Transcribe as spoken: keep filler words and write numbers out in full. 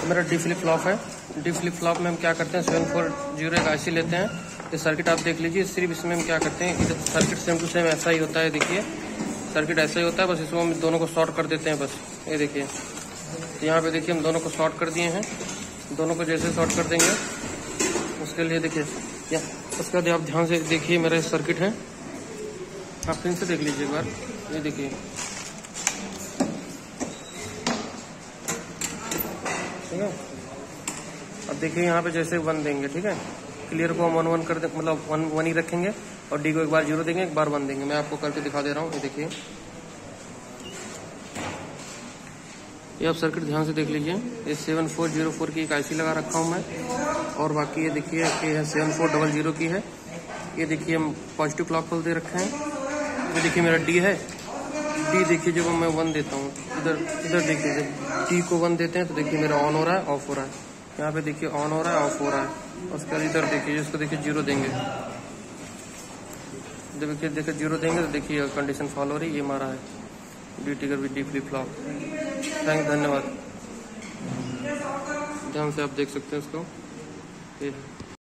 मेरा D flip flop है। D flip flop में हम क्या करते हैं, सेवन फोर जीरो एक आईसी लेते हैं। ये सर्किट आप देख लीजिए। सिर्फ इसमें हम क्या करते हैं, इधर सर्किट सेम टू सेम ऐसा ही होता है। देखिए सर्किट ऐसा ही होता है, बस इसको हम दोनों को शॉर्ट कर देते हैं बस। ये देखिए यहाँ पे देखिए हम दोनों को शॉर्ट कर दिए हैं। दोनों को जैसे शॉर्ट कर देंगे उसके लिए देखिए या उसके बाद आप ध्यान से देखिए मेरा सर्किट है, आप फिर से देख लीजिए एक बार। ये देखिए ठीक है। अब देखिए यहाँ पे जैसे वन देंगे, ठीक है, क्लियर को हम वन वन कर दे, मतलब वन वन ही रखेंगे और डी को एक बार जीरो देंगे, एक बार वन देंगे। मैं आपको करके दिखा दे रहा हूँ। ये देखिए ये आप सर्किट ध्यान से देख लीजिए। ये सेवन फोर जीरो फोर की एक आईसी लगा रखा हूँ मैं, और बाकी ये देखिए कि है सेवन फोर डबल जीरो की है। ये देखिए हम पॉजिटिव क्लॉक पल्स दे रखे हैं। ये देखिए मेरा डी है। डी देखिए जब मैं वन देता हूँ, इधर इधर देखिए जब डी को वन देते हैं तो देखिए मेरा ऑन हो रहा है, ऑफ हो रहा है। यहाँ पे देखिए ऑन हो रहा है, ऑफ हो रहा है। उसके बाद इधर देखिए इसको देखिए जीरो देंगे, देखिए देखिए जीरो देंगे तो देखिए कंडीशन फॉलो हो रही है। ये हमारा है D trigger with D flip flop. Thank धन्यवाद। ध्यान से आप देख सकते हैं इसको। ये